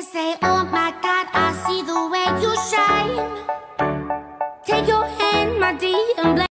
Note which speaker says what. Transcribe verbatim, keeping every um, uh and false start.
Speaker 1: say, oh my God, I see the way you shine.